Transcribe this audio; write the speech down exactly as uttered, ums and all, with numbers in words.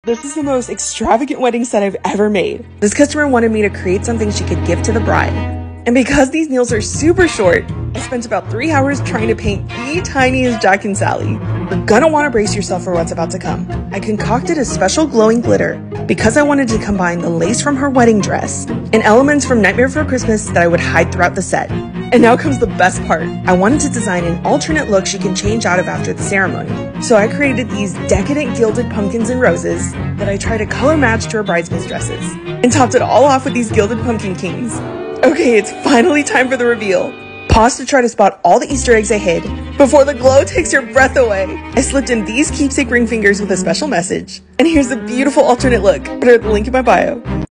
This is the most extravagant wedding set I've ever made. This customer wanted me to create something she could give to the bride. And because these nails are super short, I spent about three hours trying to paint the tiniest Jack and Sally. You're gonna want to brace yourself for what's about to come. I concocted a special glowing glitter because I wanted to combine the lace from her wedding dress and elements from Nightmare Before Christmas that I would hide throughout the set. And now comes the best part. I wanted to design an alternate look she can change out of after the ceremony. So I created these decadent gilded pumpkins and roses that I tried to color match to her bridesmaids' dresses. And topped it all off with these gilded pumpkin kings. Okay, it's finally time for the reveal. Pause to try to spot all the Easter eggs I hid before the glow takes your breath away. I slipped in these keepsake ring fingers with a special message. And here's a beautiful alternate look. Put her at the link in my bio.